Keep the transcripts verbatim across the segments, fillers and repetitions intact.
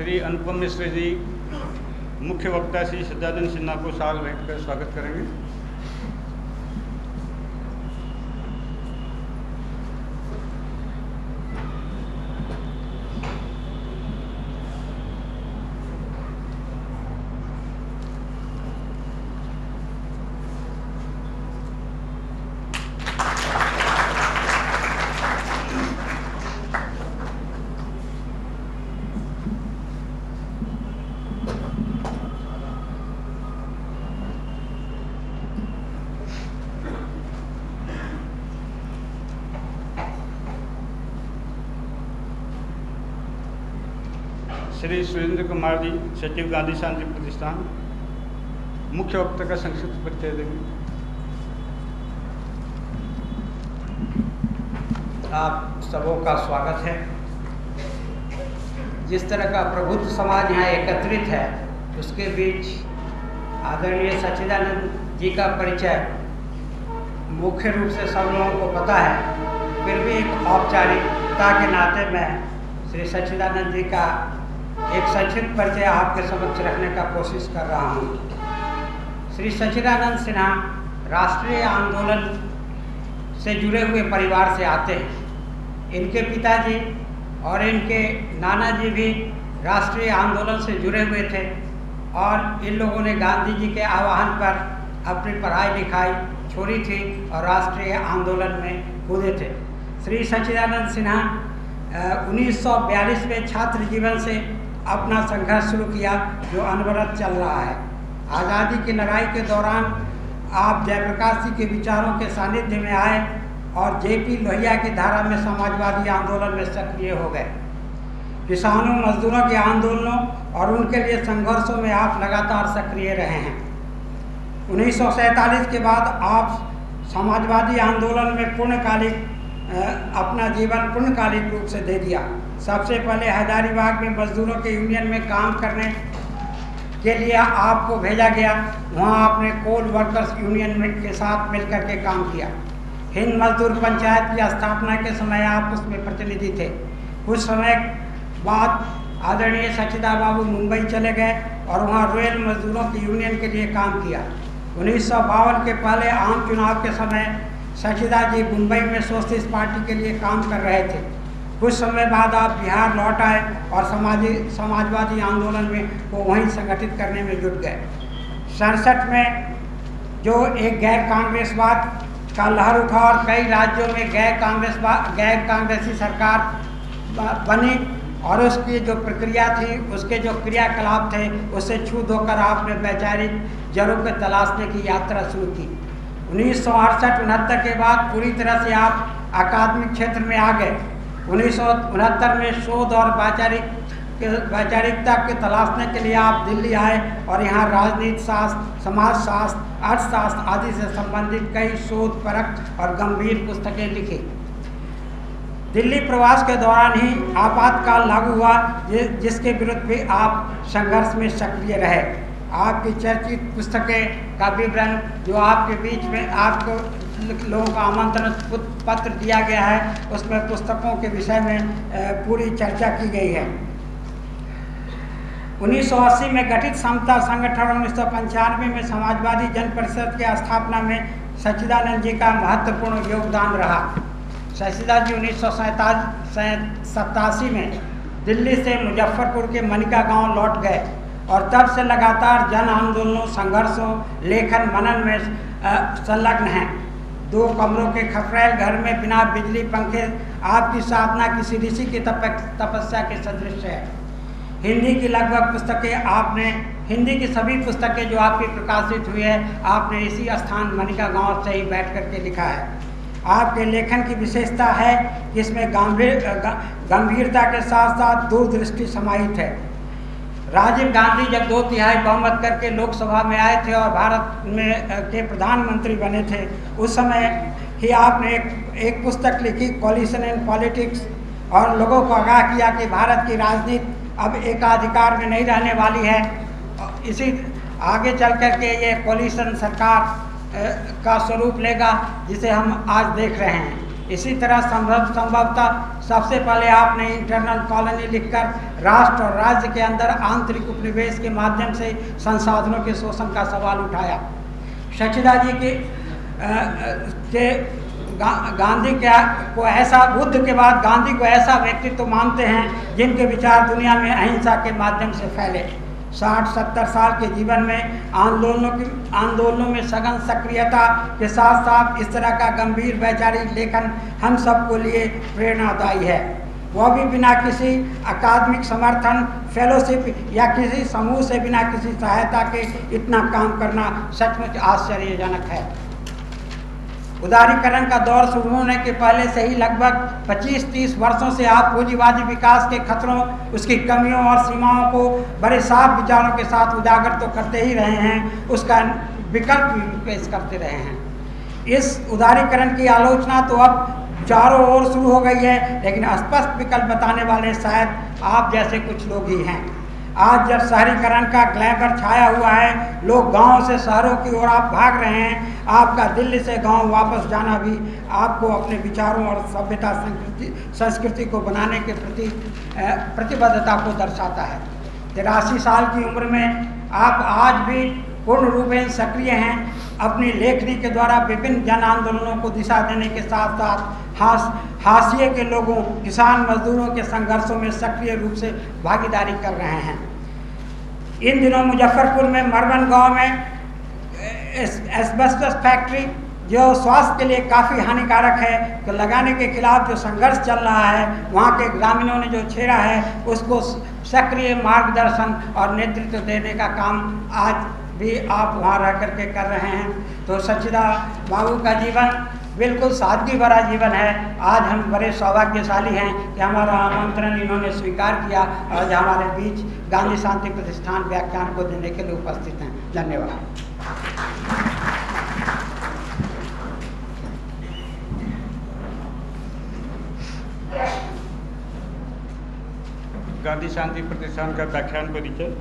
श्री अनुपम मिश्र जी मुख्य वक्ता श्री सचिदानंद सिन्हा को साल भेंट कर स्वागत करेंगे। श्री सुरेंद्र कुमार जी सचिव गांधी शांति प्रतिष्ठान मुख्य वक्ता का संक्षिप्त परिचय देंगे। आप सबों का स्वागत है। जिस तरह का प्रबुद्ध समाज यहाँ एकत्रित है उसके बीच आदरणीय सचिदानंद जी का परिचय मुख्य रूप से सब लोगों को पता है, फिर भी एक औपचारिकता के नाते मैं श्री सचिदानंद जी का एक संक्षिप्त परिचय आपके समक्ष रखने का कोशिश कर रहा हूँ। श्री सचिदानंद सिन्हा राष्ट्रीय आंदोलन से जुड़े हुए परिवार से आते हैं। इनके पिताजी और इनके नाना जी भी राष्ट्रीय आंदोलन से जुड़े हुए थे और इन लोगों ने गांधी जी के आह्वान पर अपनी पढ़ाई लिखाई छोड़ी थी और राष्ट्रीय आंदोलन में कूदे थे। श्री सचिदानंद सिन्हा उन्नीस सौ बयालीस में छात्र जीवन से अपना संघर्ष शुरू किया जो अनवरत चल रहा है। आज़ादी की लड़ाई के दौरान आप जयप्रकाश जी के विचारों के सानिध्य में आए और जेपी लोहिया की धारा में समाजवादी आंदोलन में सक्रिय हो गए। किसानों मजदूरों के आंदोलनों और उनके लिए संघर्षों में आप लगातार सक्रिय रहे हैं। उन्नीस सौ सैंतालीस के बाद आप समाजवादी आंदोलन में पूर्णकालिक अपना जीवन पूर्णकालिक रूप से दे दिया। सबसे पहले हजारीबाग में मजदूरों के यूनियन में काम करने के लिए आपको भेजा गया। वहां आपने कोल वर्कर्स यूनियन में के साथ मिलकर के काम किया। हिंद मजदूर पंचायत की स्थापना के समय आप उसमें प्रतिनिधि थे। कुछ समय बाद आदरणीय सचिदा बाबू मुंबई चले गए और वहां रॉयल मजदूरों की यूनियन के लिए काम किया। उन्नीस सौ बावन के पहले आम चुनाव के समय सचिदा जी मुंबई में सोशलिस्ट पार्टी के लिए काम कर रहे थे। कुछ समय बाद आप बिहार लौट आए और समाजी समाजवादी आंदोलन में को वहीं संगठित करने में जुट गए। सड़सठ में जो एक गैर कांग्रेसवाद का लहर उठा और कई राज्यों में गैर कांग्रेसवाद गैर कांग्रेसी सरकार बनी और उसकी जो प्रक्रिया थी, उसके जो क्रियाकलाप थे, उससे छू धोकर आपने वैचारिक जड़ों को तलाशने की यात्रा शुरू की। उन्नीस सौ अड़सठ उनहत्तर के बाद पूरी तरह से आप अकादमिक क्षेत्र में आ गए। उन्नीस सौ उनहत्तर में शोध और वैचारिक वैचारिकता के तलाशने के लिए आप दिल्ली आए और यहाँ राजनीति शास्त्र, समाजशास्त्र, अर्थशास्त्र आदि से संबंधित कई शोध परक और गंभीर पुस्तकें लिखी। दिल्ली प्रवास के दौरान ही आपातकाल लागू हुआ जिसके विरुद्ध भी आप संघर्ष में सक्रिय रहे। आपकी चर्चित पुस्तकें का विवरण जो आपके बीच में आपको लोगों का आमंत्रण पत्र दिया गया है, उसमें पुस्तकों के विषय में पूरी चर्चा की गई है। उन्नीस सौ अस्सी में गठित समता संगठन और उन्नीस सौ पंचानवे में समाजवादी जन परिषद की स्थापना में सच्चिदानंद जी का महत्वपूर्ण योगदान रहा। सचिदा जी उन्नीस सौ सतासी में दिल्ली से मुजफ्फरपुर के मनिका गांव लौट गए और तब से लगातार जन आंदोलनों, संघर्षों, लेखन मनन में संलग्न हैं। दो कमरों के खपरेल घर में बिना बिजली पंखे आपकी साधना किसी ऋषि की तपस्या के सदृश है। हिंदी की लगभग पुस्तकें आपने हिंदी की सभी पुस्तकें जो आपकी प्रकाशित हुई है, आपने इसी स्थान मनिका गांव से ही बैठ करके लिखा है। आपके लेखन की विशेषता है कि इसमें गंभीर गंभीरता के साथ साथ दूरदृष्टि समाहित है। राजीव गांधी जब दो तिहाई बहुमत करके लोकसभा में आए थे और भारत में के प्रधानमंत्री बने थे, उस समय ही आपने एक, एक पुस्तक लिखी कॉलिशन इन पॉलिटिक्स और लोगों को आगाह किया कि भारत की राजनीति अब एकाधिकार में नहीं रहने वाली है। इसी आगे चल कर के ये कॉलिशन सरकार का स्वरूप लेगा जिसे हम आज देख रहे हैं। इसी तरह संभव संभवतः सबसे पहले आपने इंटरनल कॉलोनी लिखकर राष्ट्र और राज्य के अंदर आंतरिक उपनिवेश के माध्यम से संसाधनों के शोषण का सवाल उठाया। सचिदा जी के के गा, गांधी क्या को ऐसा बुद्ध के बाद गांधी को ऐसा व्यक्तित्व तो मानते हैं जिनके विचार दुनिया में अहिंसा के माध्यम से फैले। साठ सत्तर साल के जीवन में आंदोलनों की आंदोलनों में सघन सक्रियता के साथ साथ इस तरह का गंभीर वैचारिक लेखन हम सबको लिए प्रेरणादायी है, वह भी बिना किसी अकादमिक समर्थन, फेलोशिप या किसी समूह से बिना किसी सहायता के इतना काम करना सचमुच आश्चर्यजनक है। उदारीकरण का दौर शुरू होने के पहले से ही लगभग पच्चीस तीस वर्षों से आप पूंजीवादी विकास के खतरों, उसकी कमियों और सीमाओं को बड़े साफ विचारों के साथ उजागर तो करते ही रहे हैं, उसका विकल्प भी पेश करते रहे हैं। इस उदारीकरण की आलोचना तो अब चारों ओर शुरू हो गई है, लेकिन स्पष्ट विकल्प बताने वाले शायद आप जैसे कुछ लोग ही हैं। आज जब शहरीकरण का ग्लैमर छाया हुआ है, लोग गांव से शहरों की ओर आप भाग रहे हैं, आपका दिल्ली से गांव वापस जाना भी आपको अपने विचारों और सभ्यता संस्कृति संस्कृति को बनाने के प्रति प्रतिबद्धता को दर्शाता है। तिरासी साल की उम्र में आप आज भी पूर्ण रूप में सक्रिय हैं। अपनी लेखनी के द्वारा विभिन्न जन आंदोलनों को दिशा देने के साथ साथ हास हाशिए के लोगों, किसान मजदूरों के संघर्षों में सक्रिय रूप से भागीदारी कर रहे हैं। इन दिनों मुजफ्फरपुर में मरवन गांव में एस्बेस्टस फैक्ट्री जो स्वास्थ्य के लिए काफ़ी हानिकारक है, तो लगाने के खिलाफ जो संघर्ष चल रहा है, वहाँ के ग्रामीणों ने जो छेड़ा है उसको सक्रिय मार्गदर्शन और नेतृत्व देने का काम आज भी आप वहाँ रह करके कर रहे हैं। तो सचिदा बाबू का जीवन बिल्कुल सादगी भरा जीवन है। आज हम बड़े सौभाग्यशाली हैं कि हमारा आमंत्रण इन्होंने स्वीकार किया और हमारे बीच गांधी शांति प्रतिष्ठान व्याख्यान को देने के लिए उपस्थित हैं। धन्यवाद। गांधी शांति प्रतिष्ठान का व्याख्यान परिचय।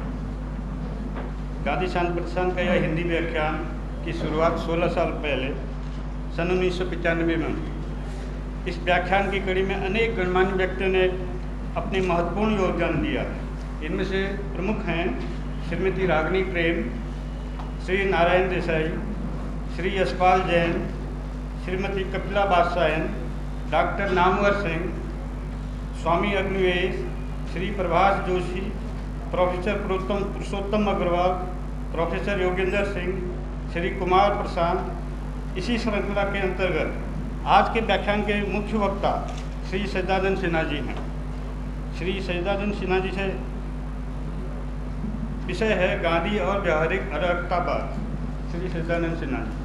गांधी शांति प्रतिष्ठान का यह हिंदी व्याख्यान की शुरुआत सोलह साल पहले सन उन्नीस सौ पचानवे में। इस व्याख्यान की कड़ी में अनेक गणमान्य व्यक्तियों ने अपने महत्वपूर्ण योगदान दिया। इनमें से प्रमुख हैं Shrimati Ragini Prem, Shri Narayan Desai, Shri Yashpal Jain, Shrimati Kapila Badshahan, doctor Namvar Singh, Swami Agnivesh, Shri Prabhash Joshi, professor Purushottam Purushottam Agrawal, professor Yogendra Singh, Shri Kumar Prashant. इसी श्रृंखला के अंतर्गत आज के व्याख्यान के मुख्य वक्ता श्री सचिदानंद सिन्हा जी हैं। श्री सचिदानंद सिन्हा जी से विषय है गांधी और व्यावहारिक अराजकतावाद। श्री सचिदानंद सिन्हा जी।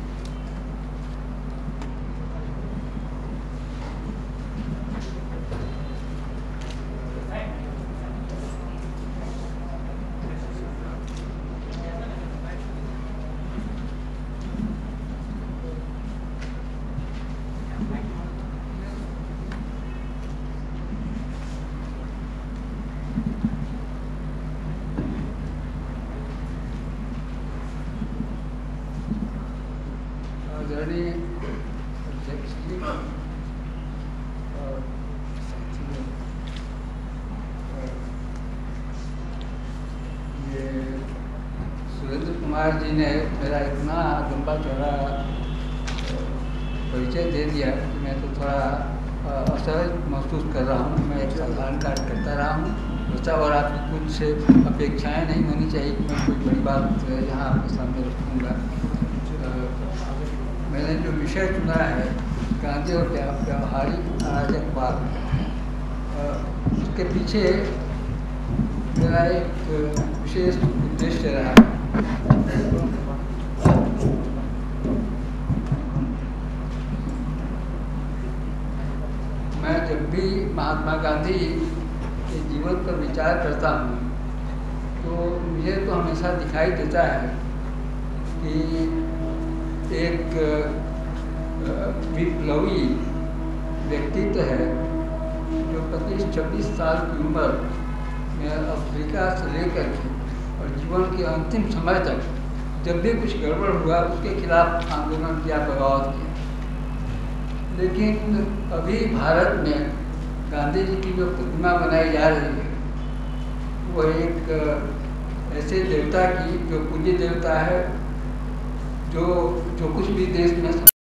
जी ने मेरा इतना लंबा चौड़ा परिचय दे दिया कि मैं तो थोड़ा असहज महसूस कर रहा हूँ। मैं एक साधारण कार्य करता रहा हूँ बच्चा, और आपकी कुछ अपेक्षाएं नहीं होनी चाहिए कि मैं कोई बड़ी बात यहाँ आपके सामने रखूँगा। मैंने जो विषय चुना है गांधी और व्यावहारिक अराजकवाद, उसके पीछे मेरा एक विशेष उद्देश्य रहा है। मैं जब भी महात्मा गांधी के जीवन पर विचार करता हूँ तो मुझे तो हमेशा दिखाई देता है कि एक विप्लवी व्यक्तित्व है जो पच्चीस छब्बीस साल की उम्र में अफ्रीका से लेकर के और जीवन के अंतिम समय तक जब भी कुछ गड़बड़ हुआ उसके खिलाफ आंदोलन किया, बगावत किया। लेकिन अभी भारत में गांधी जी की जो प्रतिमा बनाई जा रही है वो एक ऐसे देवता की जो पूज्य देवता है, जो जो कुछ भी देश में